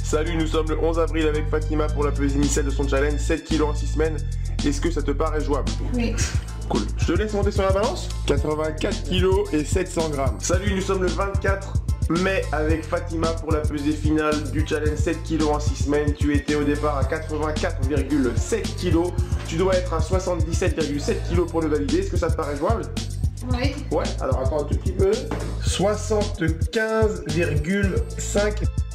Salut, nous sommes le 11 avril avec Fatima pour la pesée initiale de son challenge 7 kg en 6 semaines. Est-ce que ça te paraît jouable? Oui. Cool. Je te laisse monter sur la balance. 84 kg et 700 grammes. Salut, nous sommes le 24 mai avec Fatima pour la pesée finale du challenge 7 kg en 6 semaines. Tu étais au départ à 84,7 kg. Tu dois être à 77,7 kg pour le valider. Est-ce que ça te paraît jouable? Oui. Ouais, alors attends un tout petit peu. 75,5